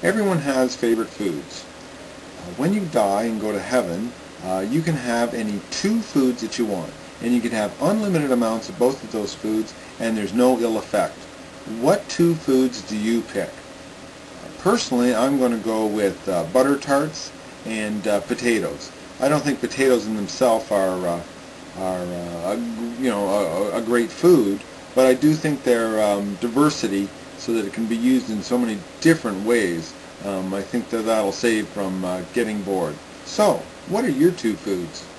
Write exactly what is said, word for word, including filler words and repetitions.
Everyone has favorite foods. Uh, when you die and go to heaven, uh, you can have any two foods that you want. And you can have unlimited amounts of both of those foods, and there's no ill effect. What two foods do you pick? Personally, I'm going to go with uh, butter tarts and uh, potatoes. I don't think potatoes in themselves are, uh, are uh, a, you know, a, a great food, but I do think their um, diversity, so that it can be used in so many different ways, um, I think that that'll save from uh, getting bored. So, what are your two foods?